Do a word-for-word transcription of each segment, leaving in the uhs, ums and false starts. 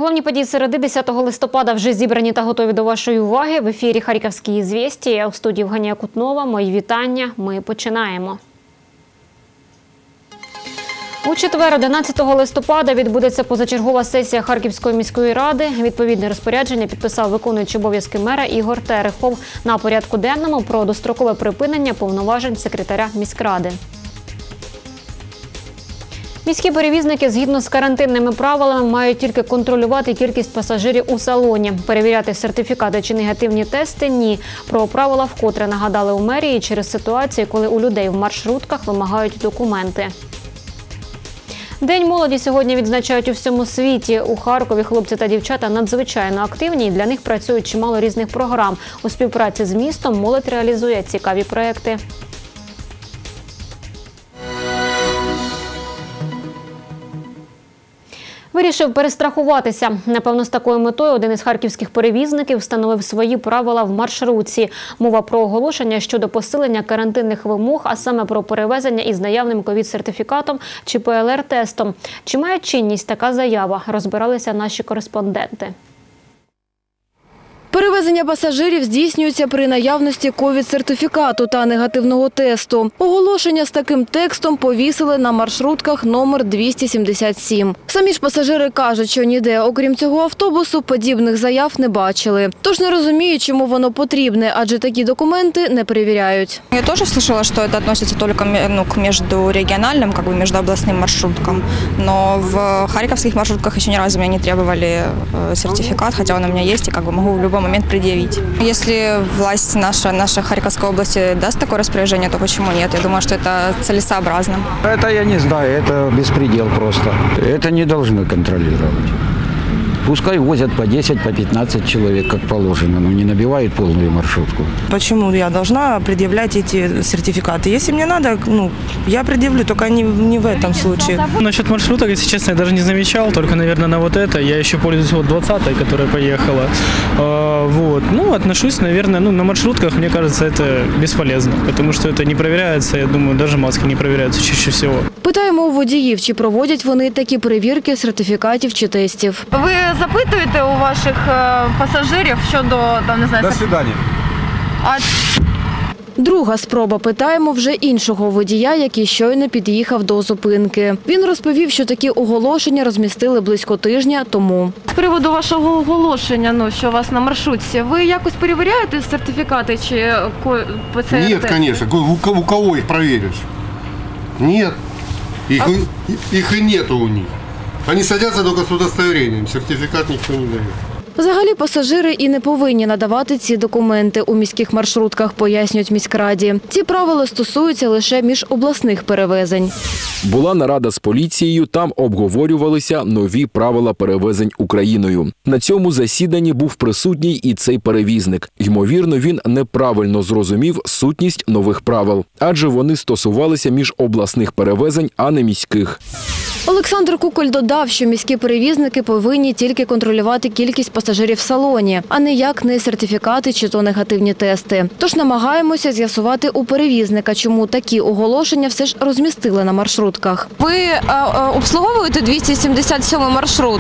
Головні події середи десятого листопада вже зібрані та готові до вашої уваги. В ефірі «Харківські ізвєстія», у студії Євгенія Кутнова. Мої вітання. Ми починаємо. У четвер, одинадцятого листопада, відбудеться позачергова сесія Харківської міської ради. Відповідне розпорядження підписав виконуючий обов'язки мера Ігор Терехов. На порядку денному про дострокове припинення повноважень секретаря міськради. Міські перевізники згідно з карантинними правилами мають тільки контролювати кількість пасажирів у салоні. Перевіряти сертифікати чи негативні тести – ні. Про правила вкотре нагадали у мерії через ситуацію, коли у людей в маршрутках вимагають документи. День молоді сьогодні відзначають у всьому світі. У Харкові хлопці та дівчата надзвичайно активні, і для них працюють чимало різних програм. У співпраці з містом молодь реалізує цікаві проекти. Вирішив перестрахуватися. Напевно, з такою метою один із харківських перевізників встановив свої правила в маршрутці. Мова про оголошення щодо посилення карантинних вимог, а саме про перевезення із наявним ковід-сертифікатом чи пе ел ер-тестом. Чи має чинність така заява? Розбиралися наші кореспонденти. Перевезення пасажирів здійснюється при наявності ковід-сертифікату та негативного тесту. Оголошення з таким текстом повісили на маршрутках номер двісті сімдесят сім. Самі ж пасажири кажуть, що ніде, окрім цього автобусу, подібних заяв не бачили. Тож не розуміють, чому воно потрібне, адже такі документи не перевіряють. Я теж слышала, що це відноситься тільки ну, к междурегиональным, как бы междуобластным маршруткам. Но в харьковских маршрутках еще ни разу меня не требовали сертификат, хотя он у меня есть, и как бы могу в любом момент предъявить. Если власть наша, наша Харьковской области даст такое распоряжение, то почему нет? Я думаю, что это целесообразно. Это я не знаю, это беспредел просто. Это не должны контролировать. Пускай возят по десять, по пятнадцать человек, как положено, но не набивают полную маршрутку. Почему я должна предъявлять эти сертификаты? Если мне надо, ну, я предъявлю, только не, не в этом случае. Насчет маршруток, если честно, я даже не замечал, только, наверное, на вот это. Я еще пользуюсь вот двадцатой, которая поехала. А, вот. Ну, отношусь, наверное, ну, на маршрутках, мне кажется, это бесполезно, потому что это не проверяется, я думаю, даже маски не проверяются чаще всего. Питаємо у водіїв, чи проводять вони такі перевірки сертифікатів чи тестів. Ви запитуєте у ваших пасажирів щодо, там, не знаю... До свидання. А... Друга спроба. Питаємо вже іншого водія, який щойно під'їхав до зупинки. Він розповів, що такі оголошення розмістили близько тижня тому. З приводу вашого оголошення, ну, що у вас на маршрутці, ви якось перевіряєте сертифікати чи пе це ер? Нет, конечно. У кого их проверишь? Нет. Их, а... их и нету у них. Они садятся только с удостоверением. Сертификат никто не дает. Взагалі пасажири і не повинні надавати ці документи у міських маршрутках, пояснюють міськраді. Ці правила стосуються лише міжобласних перевезень. Була нарада з поліцією, там обговорювалися нові правила перевезень Україною. На цьому засіданні був присутній і цей перевізник. Ймовірно, він неправильно зрозумів сутність нових правил, адже вони стосувалися міжобласних перевезень, а не міських. Олександр Куколь додав, що міські перевізники повинні тільки контролювати кількість пасажирів в салоні, а ніяк не сертифікати чи то негативні тести. Тож намагаємося з'ясувати у перевізника, чому такі оголошення все ж розмістили на маршрутках. Ви а, а, обслуговуєте двісті сімдесят сьомий маршрут?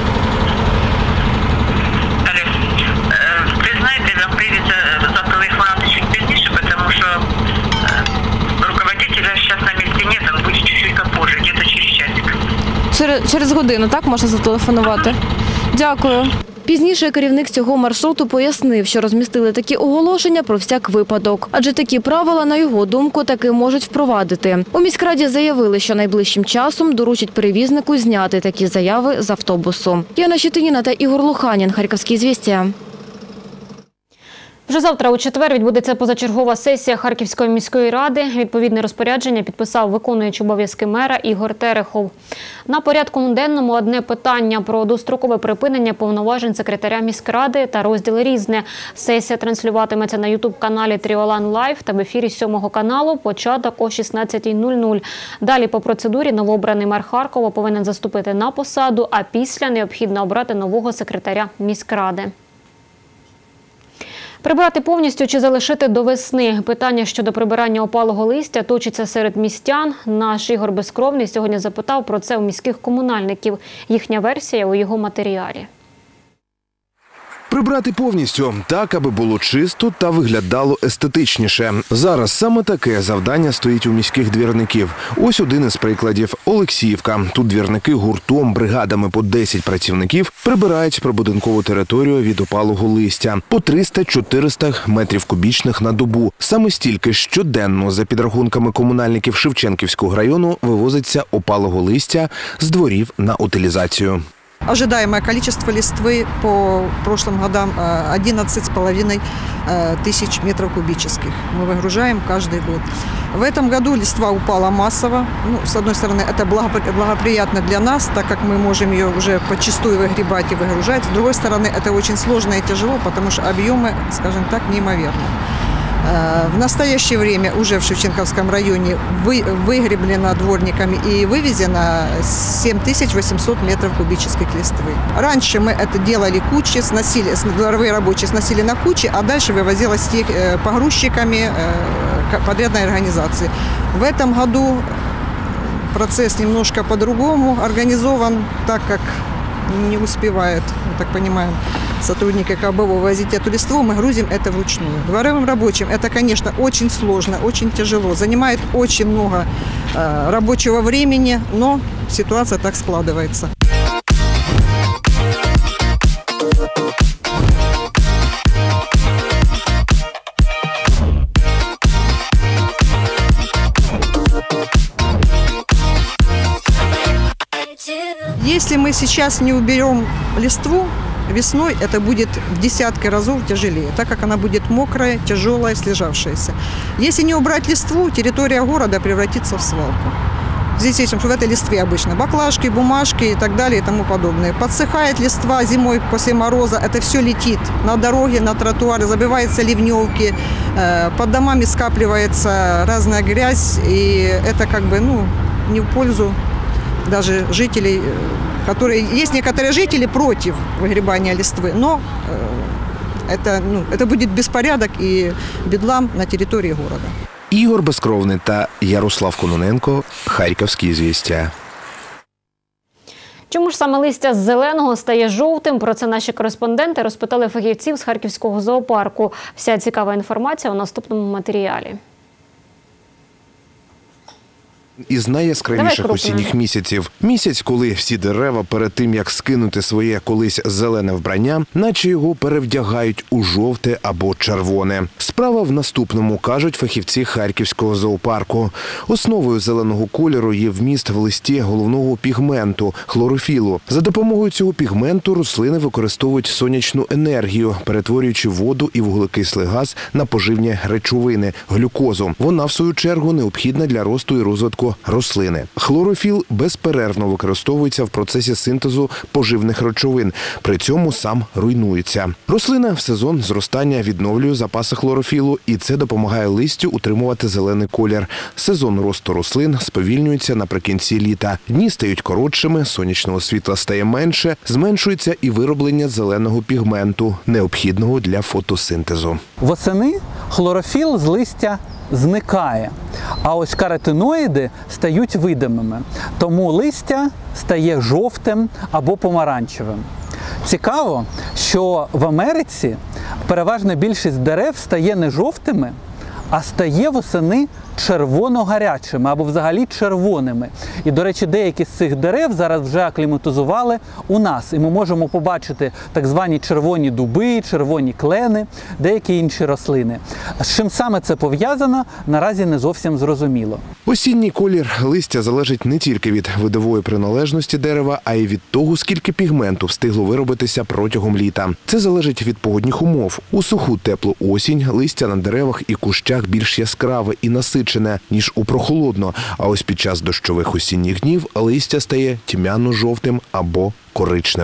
Ви знаєте, вам прийдеться зателефонувати чуть пізніше, тому що руководителя зараз на місці нет, він буде чуть-чуть попозже, десь через часик. Через, через годину, так, можна зателефонувати? Дякую. Пізніше керівник цього маршруту пояснив, що розмістили такі оголошення про всяк випадок. Адже такі правила, на його думку, таки можуть впровадити. У міськраді заявили, що найближчим часом доручать перевізнику зняти такі заяви з автобусу. Яна Щетиніна та Ігор Луханін, «Харківські ізвєстія». Вже завтра у четвер відбудеться позачергова сесія Харківської міської ради. Відповідне розпорядження підписав виконуючий обов'язки мера Ігор Терехов. На порядку денному одне питання про дострокове припинення повноважень секретаря міськради та розділ «Різне». Сесія транслюватиметься на ютуб-каналі Тріолан Лайв та в ефірі сьомого каналу, початок о шістнадцятій нуль нуль. Далі по процедурі новообраний мер Харкова повинен заступити на посаду, а після необхідно обрати нового секретаря міськради. Прибрати повністю чи залишити до весни? Питання щодо прибирання опалого листя точиться серед містян. Наш Ігор Безкровний сьогодні запитав про це у міських комунальників. Їхня версія у його матеріалі. Прибрати повністю, так, аби було чисто та виглядало естетичніше. Зараз саме таке завдання стоїть у міських двірників. Ось один із прикладів – Олексіївка. Тут двірники гуртом, бригадами по десять працівників прибирають прибудинкову територію від опалого листя. По триста-чотириста метрів кубічних на добу. Саме стільки щоденно, за підрахунками комунальників Шевченківського району, вивозиться опалого листя з дворів на утилізацію. Ожидаемое количество листвы по прошлым годам одиннадцать с половиной тысяч метров кубических. Мы выгружаем каждый год. В этом году листва упала массово. Ну, с одной стороны, это благоприятно для нас, так как мы можем ее уже подчистую выгребать и выгружать. С другой стороны, это очень сложно и тяжело, потому что объемы, скажем так, неимоверны. В настоящее время уже в Шевченковском районе вы, выгреблено дворниками и вывезено семь тысяч восемьсот метров кубических листвы. Раньше мы это делали кучи, сносили, дворовые рабочие сносили на кучи, а дальше вывозилось их погрузчиками подрядной организации. В этом году процесс немножко по-другому организован, так как не успевает, мы так понимаем, сотрудники ка бэ о возить эту листву, мы грузим это вручную. Дворовым рабочим это, конечно, очень сложно, очень тяжело, занимает очень много э, рабочего времени, но ситуация так складывается. Если мы сейчас не уберем листву, весной это будет в десятки разов тяжелее, так как она будет мокрая, тяжелая, слежавшаяся. Если не убрать листву, территория города превратится в свалку. Здесь есть, в этой листве обычно баклажки, бумажки и так далее и тому подобное. Подсыхает листва зимой после мороза, это все летит на дороге, на тротуары, забиваются ливневки, под домами скапливается разная грязь, и это как бы, ну, не в пользу даже жителей, которые... Есть некоторые жители против выгребания листвы, но это, ну, это будет беспорядок и бедлам на территории города. Ігор Безкровний та Ярослав Кононенко, Харківські звістя. Чому ж саме листя з зеленого стає жовтим? Про це наші кореспонденти розпитали фахівців з Харківського зоопарку. Вся цікава інформація у наступному матеріалі. Із найяскравіших осінніх місяців. Місяць, коли всі дерева перед тим, як скинути своє колись зелене вбрання, наче його перевдягають у жовте або червоне. Справа в наступному, кажуть фахівці Харківського зоопарку. Основою зеленого кольору є вміст в листі головного пігменту – хлорофілу. За допомогою цього пігменту рослини використовують сонячну енергію, перетворюючи воду і вуглекислий газ на поживні речовини – глюкозу. Вона, в свою чергу, необхідна для росту і розвитку рослини. Хлорофіл безперервно використовується в процесі синтезу поживних речовин, при цьому сам руйнується. Рослина в сезон зростання відновлює запаси хлорофілу, і це допомагає листю утримувати зелений колір. Сезон росту рослин сповільнюється наприкінці літа. Дні стають коротшими, сонячного світла стає менше, зменшується і вироблення зеленого пігменту, необхідного для фотосинтезу. Восени хлорофіл з листя зникає, а ось каротиноїди стають видимими. Тому листя стає жовтим або помаранчевим. Цікаво, що в Америці переважна більшість дерев стає не жовтими, а стає восени червоно-гарячими або взагалі червоними. І, до речі, деякі з цих дерев зараз вже акліматизували у нас. І ми можемо побачити так звані червоні дуби, червоні клени, деякі інші рослини. З чим саме це пов'язано, наразі не зовсім зрозуміло. Осінній колір листя залежить не тільки від видової приналежності дерева, а й від того, скільки пігменту встигло виробитися протягом літа. Це залежить від погодних умов. У суху теплу осінь листя на деревах і кущах більш яскраве і насичене, ніж у прохолодно, а ось під час дощових осінніх днів листя стає тьмяно-жовтим або коричневим.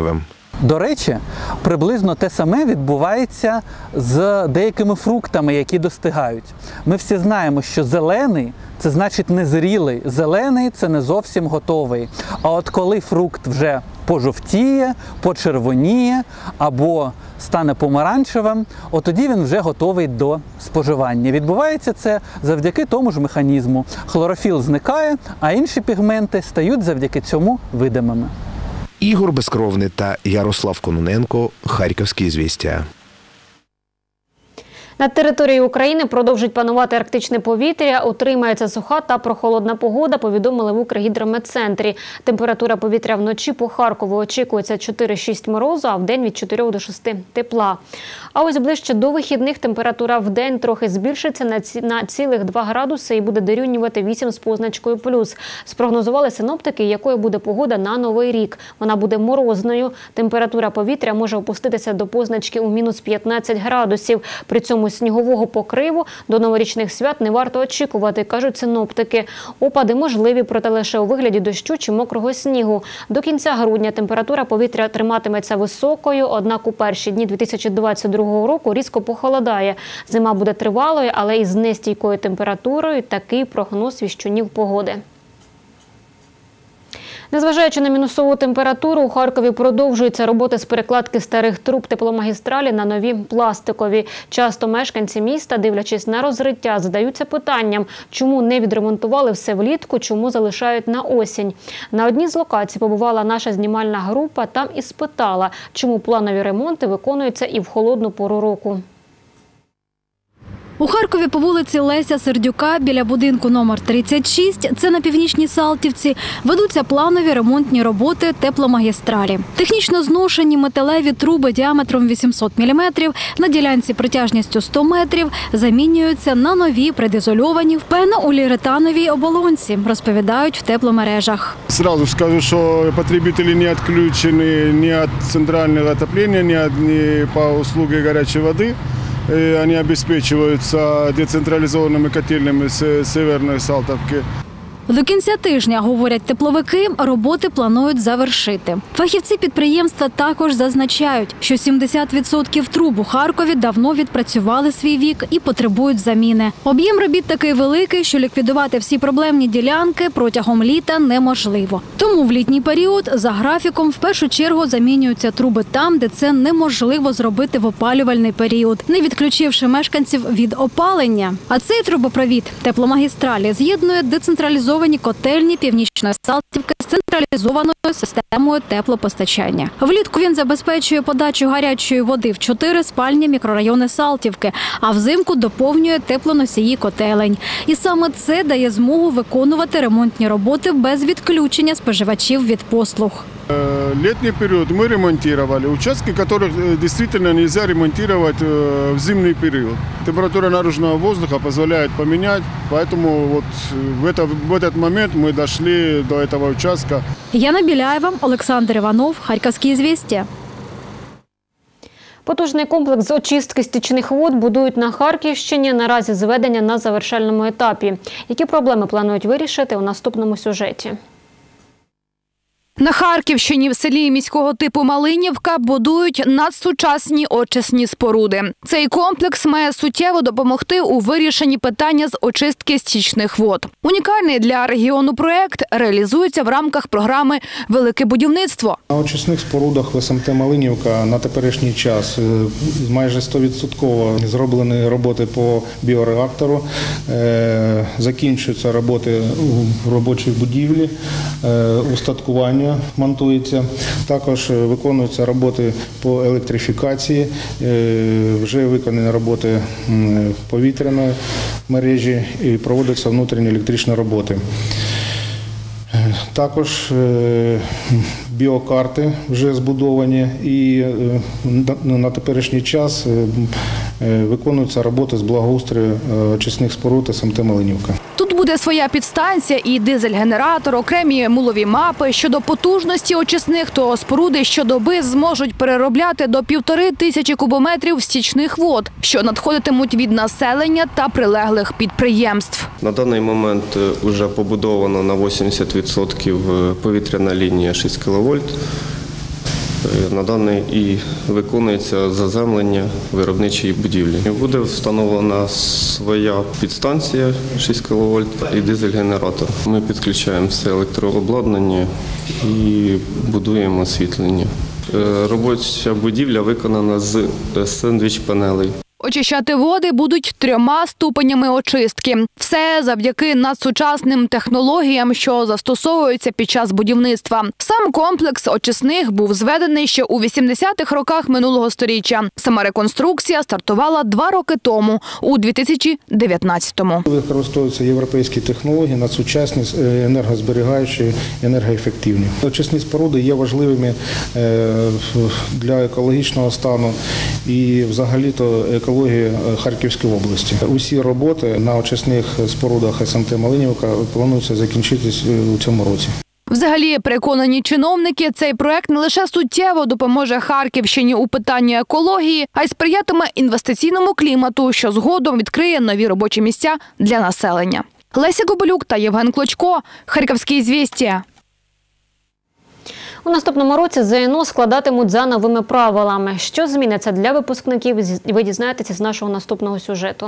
До речі, приблизно те саме відбувається з деякими фруктами, які достигають. Ми всі знаємо, що зелений – це значить незрілий, зелений – це не зовсім готовий. А от коли фрукт вже пожовтіє, почервоніє або стане помаранчевим, от тоді він вже готовий до споживання. Відбувається це завдяки тому ж механізму. Хлорофіл зникає, а інші пігменти стають завдяки цьому видимими. Ігор Безкровний та Ярослав Кононенко. Харківські звістя. На території України продовжить панувати арктичне повітря, утримається суха та прохолодна погода, повідомили в Укргідрометцентрі. Температура повітря вночі по Харкову очікується чотири-шість морозу, а вдень від чотирьох до шести тепла. А ось ближче до вихідних температура вдень трохи збільшиться на, ці, на цілих два градуси і буде дорівнювати вісім з позначкою плюс. Спрогнозували синоптики, якою буде погода на Новий рік. Вона буде морозною. Температура повітря може опуститися до позначки у мінус п'ятнадцять градусів. При цьому снігового покриву до новорічних свят не варто очікувати, кажуть синоптики. Опади можливі, проте лише у вигляді дощу чи мокрого снігу. До кінця грудня температура повітря триматиметься високою, однак у перші дні дві тисячі двадцять другого року різко похолодає. Зима буде тривалою, але із нестійкою температурою. Такий прогноз віщунів погоди. Незважаючи на мінусову температуру, у Харкові продовжуються роботи з перекладки старих труб тепломагістралі на нові пластикові. Часто мешканці міста, дивлячись на розриття, задаються питанням, чому не відремонтували все влітку, чому залишають на осінь. На одній з локацій побувала наша знімальна група, там і спитала, чому планові ремонти виконуються і в холодну пору року. У Харкові по вулиці Леся Сердюка біля будинку номер тридцять шість, це на Північній Салтівці, ведуться планові ремонтні роботи тепломагістралі. Технічно зношені металеві труби діаметром вісімсот міліметрів на ділянці протяжністю сто метрів замінюються на нові предізольовані в пенополіуретановій оболонці, розповідають в тепломережах. Сразу скажу, що потребителі не відключені ні від центрального отоплення, ні по услуги гарячої води. Они обеспечиваются децентрализованными котельными с Северной Салтовки. До кінця тижня, говорять тепловики, роботи планують завершити. Фахівці підприємства також зазначають, що сімдесят відсотків труб у Харкові давно відпрацювали свій вік і потребують заміни. Об'єм робіт такий великий, що ліквідувати всі проблемні ділянки протягом літа неможливо. Тому в літній період за графіком в першу чергу замінюються труби там, де це неможливо зробити в опалювальний період, не відключивши мешканців від опалення. А цей трубопровід тепломагістралі з'єднує децентралізовані котельні Північної Салтівки з централізованою системою теплопостачання. Влітку він забезпечує подачу гарячої води в чотири спальні мікрорайони Салтівки, а взимку доповнює теплоносії котелень. І саме це дає змогу виконувати ремонтні роботи без відключення споживачів від послуг. Летний период мы ремонтировали участки, которых действительно нельзя ремонтировать в зимний период. Температура наружного воздуха позволяет поменять, поэтому вот в, это, в этот момент мы дошли до этого участка. Яна Біляєва, Олександр Іванов, Харківські звістя. Потужний комплекс з очистки стічних вод будують на Харківщині. Наразі зведення на завершальному етапі. Які проблеми планують вирішити у наступному сюжеті? На Харківщині в селі міського типу Малинівка будують надсучасні очисні споруди. Цей комплекс має суттєво допомогти у вирішенні питання з очистки стічних вод. Унікальний для регіону проєкт реалізується в рамках програми «Велике будівництво». На очисних спорудах в СМТ Малинівка на теперішній час майже сто відсотків зроблені роботи по біореактору, закінчуються роботи в робочій будівлі, устаткування монтується. Також виконуються роботи по електрифікації, вже виконані роботи повітряної мережі і проводяться внутрішні електричні роботи. Також біокарти вже збудовані і на теперішній час виконуються роботи з благоустрою очисних споруд СМТ Малинівка. Тут буде своя підстанція і дизель-генератор, окремі мулові мапи. Щодо потужності очисних, то споруди щодоби зможуть переробляти до півтори тисячі кубометрів стічних вод, що надходитимуть від населення та прилеглих підприємств. На даний момент вже побудовано на вісімдесят відсотків повітряна лінія шість кіловольт. На даний і виконується заземлення виробничої будівлі. Буде встановлена своя підстанція шість кіловольт і дизель-генератор. Ми підключаємо все електрообладнання і будуємо освітлення. Робоча будівля виконана з сендвіч-панелей. Очищати води будуть трьома ступенями очистки. Все завдяки надсучасним технологіям, що застосовуються під час будівництва. Сам комплекс очисних був зведений ще у вісімдесятих роках минулого сторіччя. Сама реконструкція стартувала два роки тому, у дві тисячі дев'ятнадцятому. Використовуються європейські технології, надсучасні, енергозберігаючі, енергоефективні. Очисні споруди є важливими для екологічного стану і взагалі-то екологічного екології Харківської області. Усі роботи на очисних спорудах ес ем те «Малинівка» плануються закінчитись у цьому році. Взагалі, переконані чиновники, цей проект не лише суттєво допоможе Харківщині у питанні екології, а й сприятиме інвестиційному клімату, що згодом відкриє нові робочі місця для населення. Леся Гобелюк та Євген Клочко. Харківські «Ізвєстія». У наступному році зе ен о складатимуть за новими правилами. Що зміниться для випускників, ви дізнаєтеся з нашого наступного сюжету.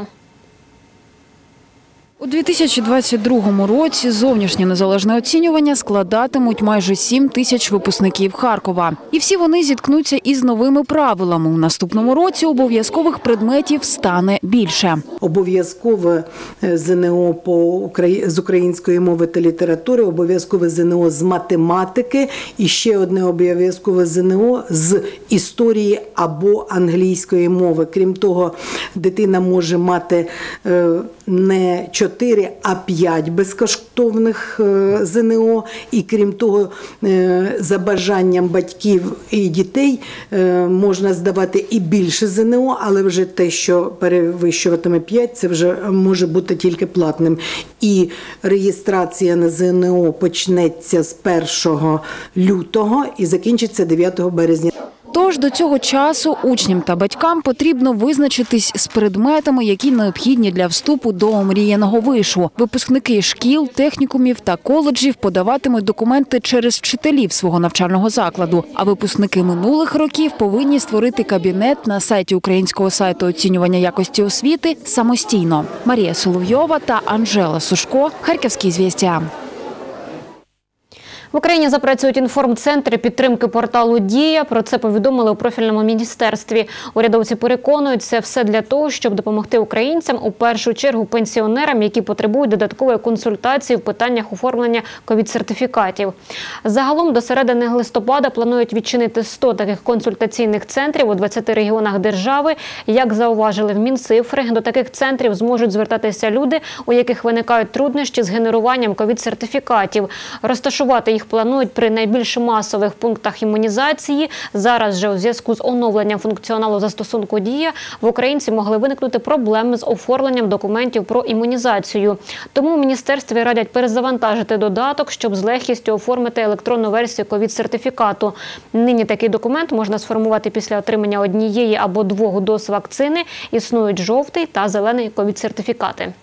У дві тисячі двадцять другому році зовнішнє незалежне оцінювання складатимуть майже сім тисяч випускників Харкова. І всі вони зіткнуться із новими правилами. У наступному році обов'язкових предметів стане більше. Обов'язкове зе ен о по з української мови та літератури, обов'язкове зе ен о з математики і ще одне обов'язкове зе ен о з історії або англійської мови. Крім того, дитина може мати не чотири, а п'ять безкоштовних зе ен о. І крім того, за бажанням батьків і дітей можна здавати і більше зе ен о, але вже те, що перевищуватиме п'ять, це вже може бути тільки платним. І реєстрація на зе ен о почнеться з першого лютого і закінчиться дев'ятого березня. Тож до цього часу учням та батькам потрібно визначитись з предметами, які необхідні для вступу до омріяного вишу. Випускники шкіл, технікумів та коледжів подаватимуть документи через вчителів свого навчального закладу, а випускники минулих років повинні створити кабінет на сайті українського сайту оцінювання якості освіти самостійно. Марія Соловйова та Анжела Сушко. Харківські «Ізвєстія». В Україні запрацюють інформцентри підтримки порталу «Дія». Про це повідомили у профільному міністерстві. Урядовці переконують, це все для того, щоб допомогти українцям, у першу чергу пенсіонерам, які потребують додаткової консультації в питаннях оформлення ковід-сертифікатів. Загалом до середини листопада планують відчинити сто таких консультаційних центрів у двадцяти регіонах держави. Як зауважили в Мінцифри, до таких центрів зможуть звертатися люди, у яких виникають труднощі з генеруванням ковід-сертифікатів. Розташувати їх планують при найбільш масових пунктах імунізації. Зараз же у зв'язку з оновленням функціоналу застосунку «Дія» в українців могли виникнути проблеми з оформленням документів про імунізацію. Тому в міністерстві радять перезавантажити додаток, щоб з легкістю оформити електронну версію ковід-сертифікату. Нині такий документ можна сформувати після отримання однієї або двох доз вакцини. Існують жовтий та зелений ковід-сертифікати.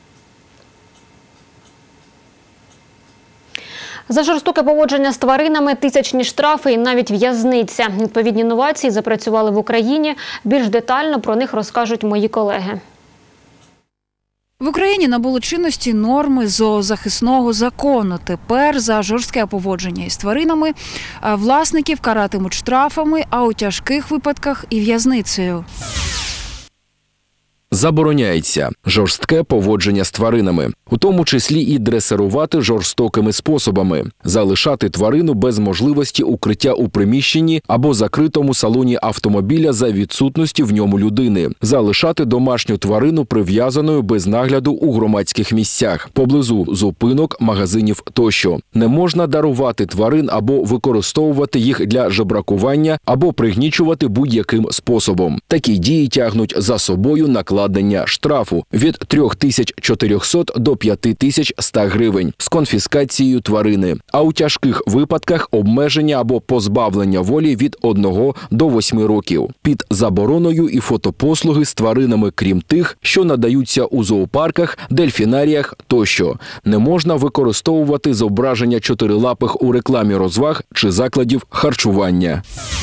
За жорстоке поводження з тваринами тисячні штрафи і навіть в'язниця. Відповідні новації запрацювали в Україні. Більш детально про них розкажуть мої колеги. В Україні набули чинності норми зоозахисного закону. Тепер за жорстке поводження із тваринами власників каратимуть штрафами, а у тяжких випадках і в'язницею. Забороняється жорстке поводження з тваринами, у тому числі і дресирувати жорстокими способами, залишати тварину без можливості укриття у приміщенні або закритому салоні автомобіля за відсутності в ньому людини, залишати домашню тварину прив'язаною без нагляду у громадських місцях, поблизу зупинок, магазинів тощо. Не можна дарувати тварин або використовувати їх для жебракування або пригнічувати будь-яким способом. Такі дії тягнуть за собою накладення накладення штрафу від трьох тисяч чотирьохсот до п'яти тисяч ста гривень з конфіскацією тварини, а у тяжких випадках обмеження або позбавлення волі від одного до восьми років. Під забороною і фотопослуги з тваринами, крім тих, що надаються у зоопарках, дельфінаріях тощо. Не можна використовувати зображення чотирилапих у рекламі розваг чи закладів харчування.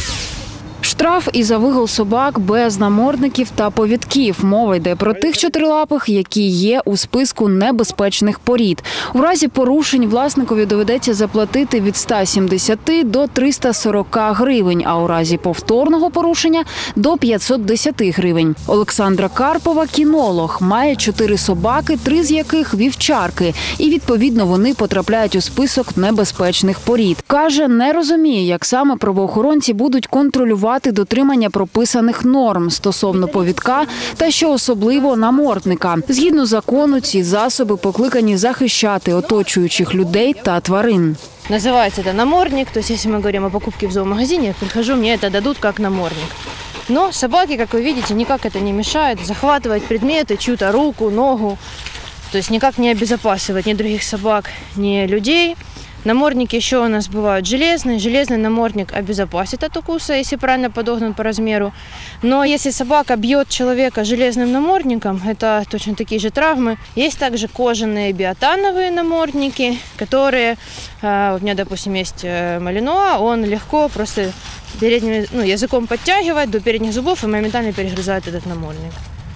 Штраф і за вигул собак без намордників та повідків. Мова йде про тих чотирилапих, які є у списку небезпечних порід. У разі порушень власникові доведеться заплатити від ста сімдесяти до трьохсот сорока гривень, а у разі повторного порушення – до п'ятсот десяти гривень. Олександра Карпова – кінолог, має чотири собаки, три з яких – вівчарки. І, відповідно, вони потрапляють у список небезпечних порід. Каже, не розуміє, як саме правоохоронці будуть контролювати дотримання прописаних норм стосовно повідка та, що особливо, намордника. Згідно закону, ці засоби покликані захищати оточуючих людей та тварин. Называется это намордник, то есть если мы говорим о покупке в зоомагазине, я прихожу, мне это дадут как намордник. Но собаке, как вы видите, никак это не мешает захватывать предметы, чью-то руку, ногу, то есть никак не обезопасивать ни других собак, ни людей. Намордники еще у нас бывают железные. Железный намордник обезопасит от укуса, если правильно подогнан по размеру. Но если собака бьет человека железным намордником, это точно такие же травмы. Есть также кожаные биотановые намордники, которые, у меня, допустим, есть малинуа, он легко просто передним, ну, языком подтягивает до передних зубов и моментально перегрызает этот намордник.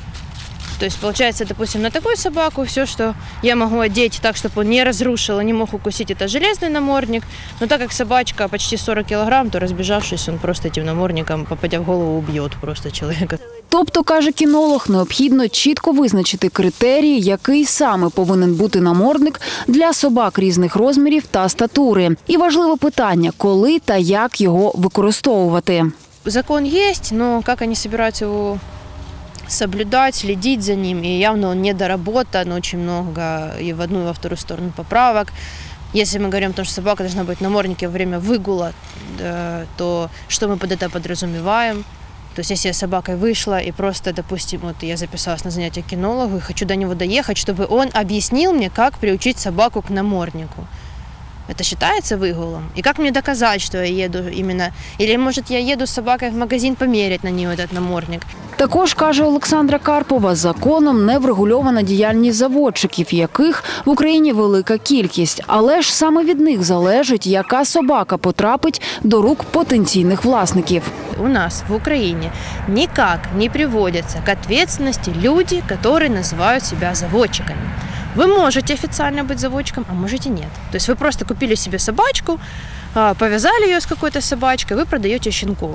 То есть, получается, допустим, на такую собаку все, что я могу одеть так, чтобы он не разрушил, не мог укусить, это железный намордник. Но так как собачка почти сорок килограмм, то разбежавшись, он просто этим намордником, попадя в голову, убьет просто человека. Тобто, каже кінолог, необхідно чітко визначити критерії, який саме повинен бути намордник для собак різних розмірів та статури. І важливе питання, коли та як його використовувати. Закон есть, но как они собираются его соблюдать, следить за ним, и явно он недоработан, очень много и в одну, и во вторую сторону поправок. Если мы говорим о том, что собака должна быть в наморднике во время выгула, то что мы под это подразумеваем? То есть если я с собакой вышла и просто, допустим, вот я записалась на занятие к кинологу и хочу до него доехать, чтобы он объяснил мне, как приучить собаку к наморднику. Это считается выгулом? И как мне доказать, что я еду именно... Или, может, я еду с собакой в магазин померять на нее этот намордник? Також, каже Олександра Карпова, законом не врегульована діяльність заводчиків, яких в Україні велика кількість. Але ж саме від них залежить, яка собака потрапить до рук потенційних власників. У нас в Украине никак не приводятся к ответственности люди, которые называют себя заводчиками. Вы можете официально быть заводчиком, а можете нет. То есть вы просто купили себе собачку, повязали ее с какой-то собачкой, вы продаете щенков.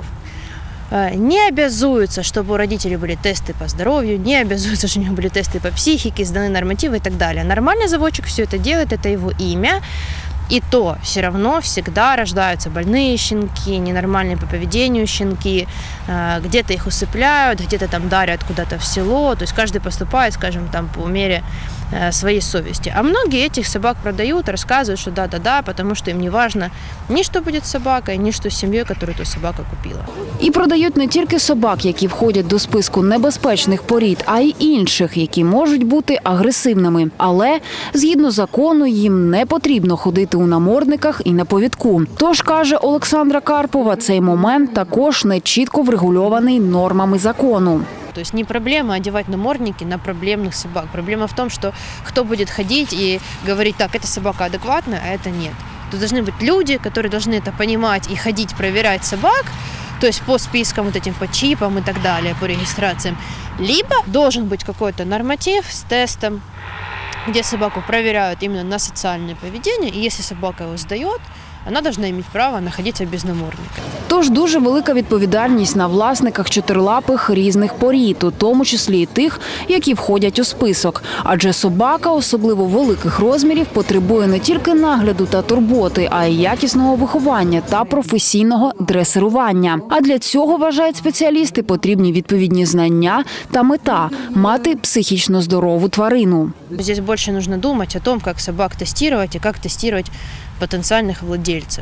Не обязуются, чтобы у родителей были тесты по здоровью, не обязуются, чтобы у них были тесты по психике, сданы нормативы и так далее. Нормальный заводчик все это делает, это его имя. И то все равно всегда рождаются больные щенки, ненормальные по поведению щенки, где-то их усыпляют, где-то там дарят куда-то в село, то есть каждый поступает, скажем, там по мере своей совести. А многие этих собак продают, рассказывают, что да-да-да, потому что им не важно ни что будет с собакой, ни что с семьей, которую эту собака купила. І продають не тільки собак, які входять до списку небезпечних порід, а й інших, які можуть бути агресивними. Але, згідно закону, їм не потрібно ходити у намордниках і на повідку. Тож, каже Олександра Карпова, цей момент також не чітко врегульований нормами закону. То есть не проблема одевать намордники на проблемных собак. Проблема в том, что кто будет ходить и говорить, так, эта собака адекватная, а это нет. Тут должны быть люди, которые должны это понимать и ходить проверять собак, то есть по спискам, вот этим, по чипам и так далее, по регистрациям. Либо должен быть какой-то норматив с тестом, где собаку проверяют именно на социальное поведение, и если собака его сдает, вона повинна мати право знаходитися без намордника. Тож дуже велика відповідальність на власниках чотирилапих різних порід, у тому числі і тих, які входять у список. Адже собака, особливо великих розмірів, потребує не тільки нагляду та турботи, а й якісного виховання та професійного дресирування. А для цього, вважають спеціалісти, потрібні відповідні знання та мета – мати психічно здорову тварину. Здесь більше потрібно думати о том, як собак тестувати і як тестувати потенциальных владельцев.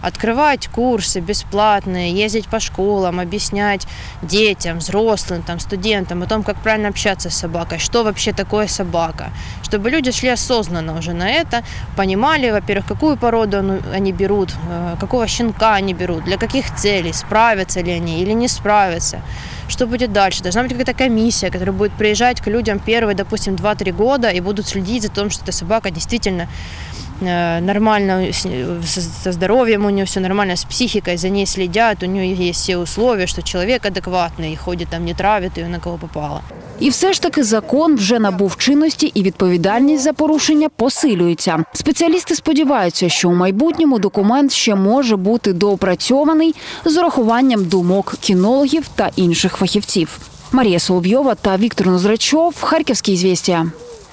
Открывать курсы бесплатные, ездить по школам, объяснять детям, взрослым, там, студентам о том, как правильно общаться с собакой, что вообще такое собака. Чтобы люди шли осознанно уже на это, понимали, во-первых, какую породу они берут, какого щенка они берут, для каких целей, справятся ли они или не справятся. Что будет дальше? Должна быть какая-то комиссия, которая будет приезжать к людям первые, допустим, два-три года и будут следить за тем, что эта собака действительно нормально, со здоровьем у нее все нормально, с психикой, за ней следят, у нее есть все условия, что человек адекватный и ходит там, не травит ее на кого попало. І все ж таки закон вже набув чинності і відповідальність за порушення посилюється. Спеціалісти сподіваються, що у майбутньому документ ще може бути доопрацьований з урахуванням думок кінологів та інших фахівців. Марія Соловйова та Віктор Нозрачов, Харківські звістя.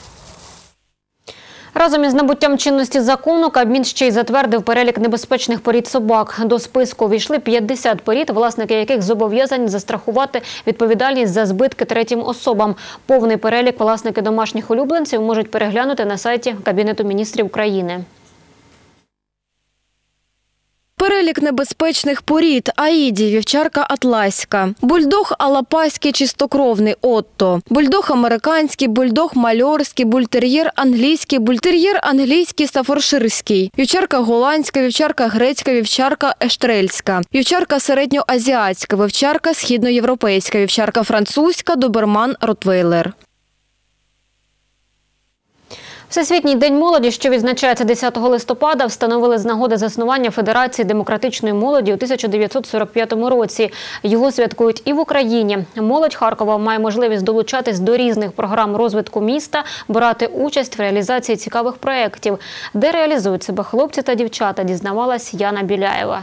Разом із набуттям чинності закону Кабмін ще й затвердив перелік небезпечних порід собак. До списку увійшли п'ятдесят порід, власники яких зобов'язані застрахувати відповідальність за збитки третім особам. Повний перелік власники домашніх улюбленців можуть переглянути на сайті Кабінету міністрів України. Перелік небезпечних порід – Аїді, вівчарка атласька, бульдог алапаський чистокровний Отто, бульдог американський, бульдог мальорський, бультер'єр англійський, бультер'єр англійський стафорширський, вівчарка голландська, вівчарка грецька, вівчарка ештрельська, вівчарка середньоазіатська, вівчарка східноєвропейська, вівчарка французька, доберман ротвейлер. Всесвітній день молоді, що відзначається десятого листопада, встановили з нагоди заснування Федерації демократичної молоді у тисяча дев'ятсот сорок п'ятому році. Його святкують і в Україні. Молодь Харкова має можливість долучатись до різних програм розвитку міста, брати участь в реалізації цікавих проєктів. Де реалізують себе хлопці та дівчата, дізнавалась Яна Біляєва.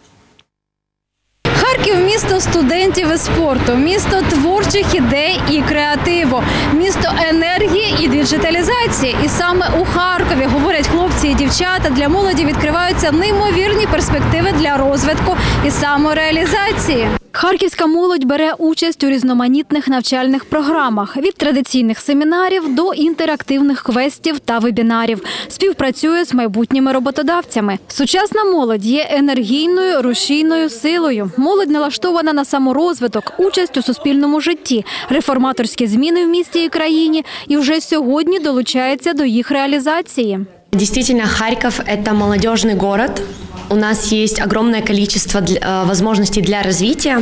Харків – місто студентів і спорту, місто творчих ідей і креативу, місто енергії і діджиталізації. І саме у Харкові, говорять хлопці і дівчата, для молоді відкриваються неймовірні перспективи для розвитку і самореалізації. Харківська молодь бере участь у різноманітних навчальних програмах – від традиційних семінарів до інтерактивних квестів та вебінарів. Співпрацює з майбутніми роботодавцями. Сучасна молодь є енергійною, рушійною силою. Молодь налаштована на саморозвиток, участь у суспільному житті, реформаторські зміни в місті і країні і вже сьогодні долучається до їх реалізації. Действительно, Харьков – это молодежный город. У нас есть огромное количество возможностей для развития.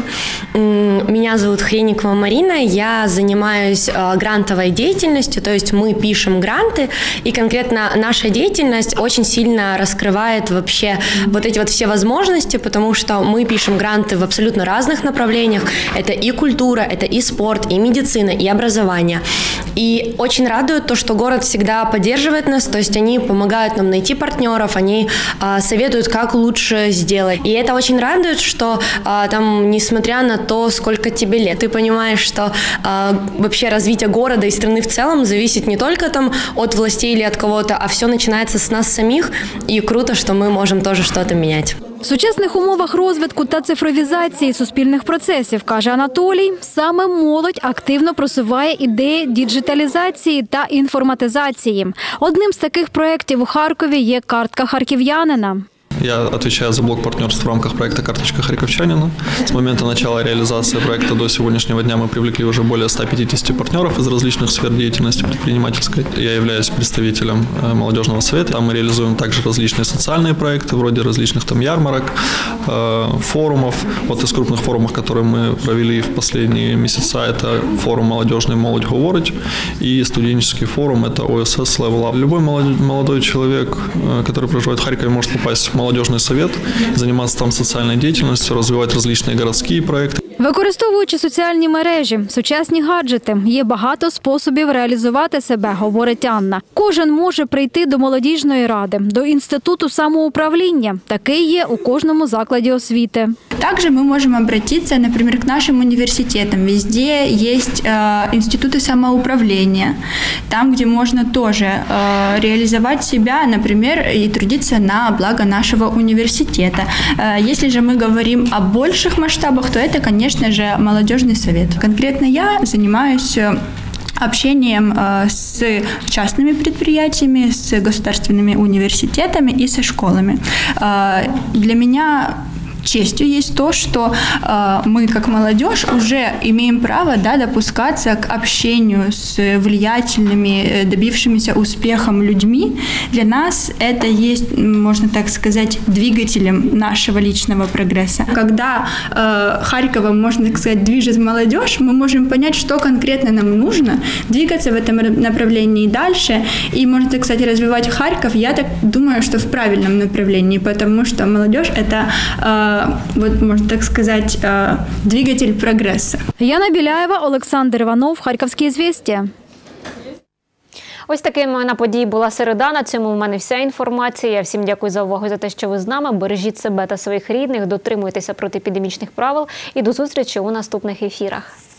Меня зовут Хреникова Марина, я занимаюсь грантовой деятельностью, то есть мы пишем гранты, и конкретно наша деятельность очень сильно раскрывает вообще вот эти вот все возможности, потому что мы пишем гранты в абсолютно разных направлениях. Это и культура, это и спорт, и медицина, и образование. И очень радует то, что город всегда поддерживает нас, то есть они помогают нам найти партнеров, они советуют, как лучше сделать. И это очень радует, что а, там, несмотря на то, сколько тебе лет, ты понимаешь, что а, вообще развитие города и страны в целом зависит не только там от властей или от кого-то, а все начинается с нас самих. И круто, что мы можем тоже что-то менять. В сучасних умовах розвитку та цифровізації суспільних процесів, каже Анатолій, саме молодь активно просуває ідеї діджиталізації та інформатизації. Одним з таких проєктів у Харкові є картка харків'янина. Я отвечаю за блок партнерств в рамках проекта «Карточка харьковчанина». С момента начала реализации проекта до сегодняшнего дня мы привлекли уже более ста пятидесяти партнеров из различных сфер деятельности предпринимательской. Я являюсь представителем молодежного совета. Там мы реализуем также различные социальные проекты, вроде различных там ярмарок, форумов. Вот из крупных форумов, которые мы провели в последние месяца, это форум «Молодежный молодь говорить» и студенческий форум, это о эс эс Level Up. Любой молодой человек, который проживает в Харькове, может попасть в молодежный совет, заниматься там социальной деятельностью, развивать различные городские проекты. Використовуючи соціальні мережі, сучасні гаджети, є багато способів реалізувати себе, говорить Анна. Кожен може прийти до молодіжної ради, до інституту самоуправління. Такий є у кожному закладі освіти. Также мы можем обратиться, например, к нашим университетам. Везде есть э, институты самоуправления, там, где можно тоже э, реализовать себя, например, и трудиться на благо нашего университета. Э, если же мы говорим о больших масштабах, то это, конечно же, молодежный совет. Конкретно я занимаюсь общением э, с частными предприятиями, с государственными университетами и со школами. Э, для меня честью есть то, что э, мы, как молодежь, уже имеем право, да, допускаться к общению с влиятельными, добившимися успехом людьми. Для нас это есть, можно так сказать, двигателем нашего личного прогресса. Когда э, Харьковом, можно так сказать, движет молодежь, мы можем понять, что конкретно нам нужно, двигаться в этом направлении дальше, и, можно так сказать, развивать Харьков, я так думаю, что в правильном направлении, потому что молодежь – это э, вот, можно так сказать, двигатель прогресу. Яна Біляєва, Олександр Іванов, Харківські «Звістя». Ось такими на події була середа. На цьому в мене вся інформація. Я всім дякую за увагу, за те, що ви з нами. Бережіть себе та своїх рідних, дотримуйтеся протиепідемічних правил і до зустрічі у наступних ефірах.